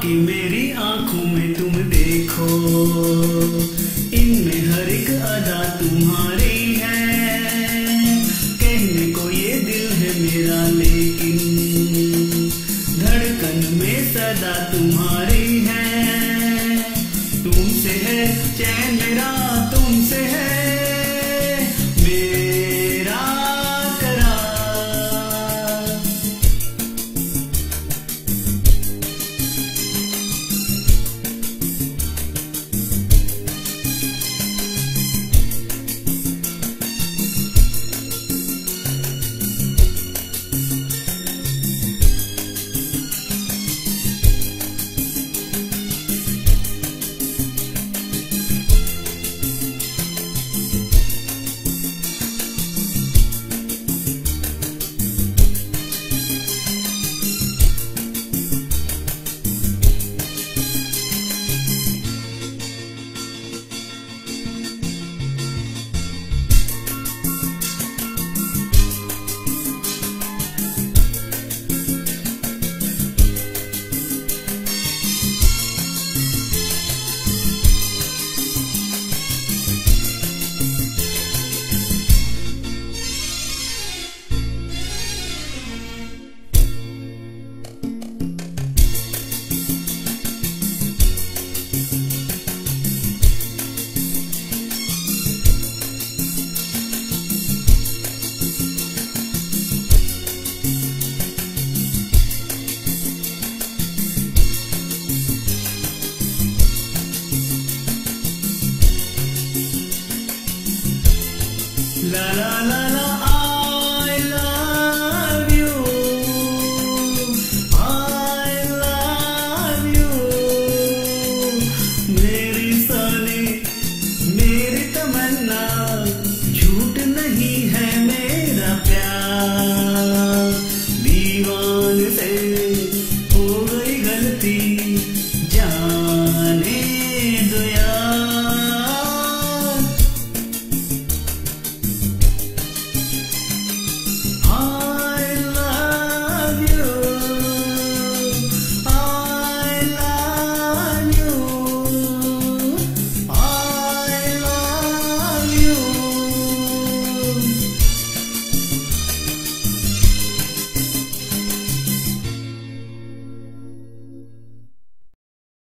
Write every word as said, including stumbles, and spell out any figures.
आके मेरी आंखों में तुम देखो, इनमें हर एक अदा तुम्हारी है। कहने को ये दिल है मेरा लेकिन धड़कन में सदा तुम्हारी है। तुमसे है चैन मेरा, तुमसे है मेरा करार। La la la la, I love you, I love you। मेरी साली मेरी तमन्ना, झूठ नहीं है मेरा प्यार। दीवान से